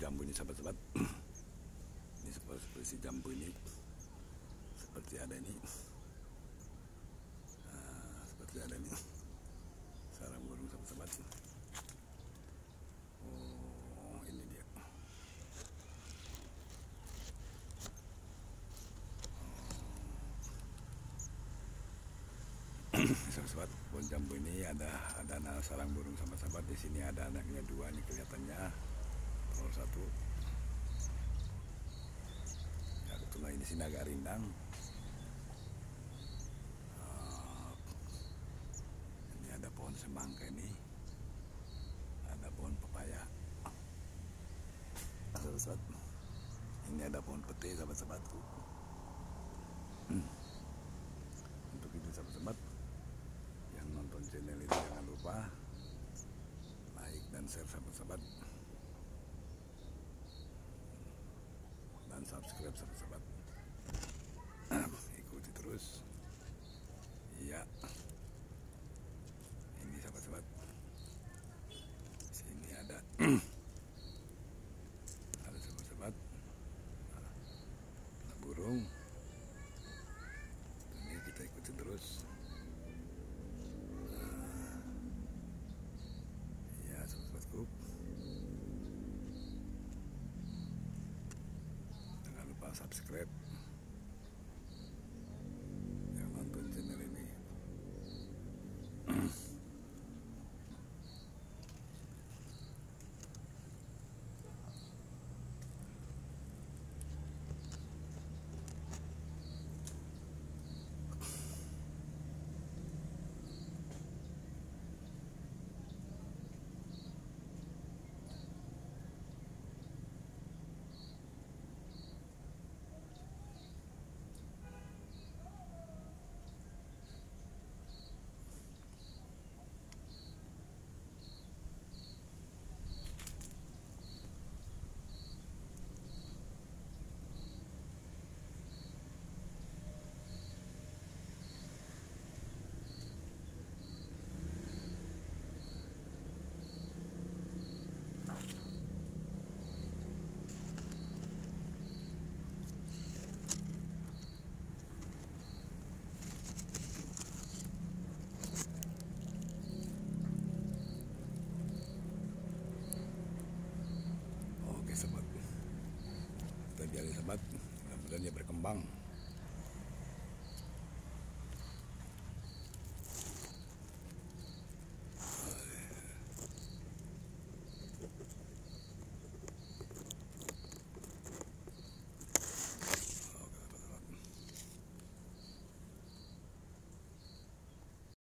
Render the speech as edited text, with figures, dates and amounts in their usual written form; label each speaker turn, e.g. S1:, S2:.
S1: jambu ini sahabat-sahabat. Ini seperti jambu ini, seperti ada ini, seperti ada ini sarang burung sahabat-sahabat. Oh, ini dia. Sahabat-sahabat, pohon jambu ini ada sarang burung sahabat-sahabat. Di sini ada anaknya dua, ini kelihatannya nomor satu. Ya, kebetulan di sini agak rindang. Ini ada pohon semangka, ini ada pohon pepaya. Sahabat-sahabat, ini ada pohon pete sahabat-sahabatku. Untuk itu sahabat-sahabat yang nonton channel ini, jangan lupa like dan share sahabat-sahabat, dan subscribe sahabat-sahabat. Ikuti terus. Iya, ini sahabat-sahabat, sini ada ada sahabat-sahabat, ada burung. Ini kita ikuti terus. Ya sahabat-sahabatku, jangan lupa subscribe yang nonton channel ini. Oke sahabat, kita biarin sahabat, mudah-mudahan dia berkembang.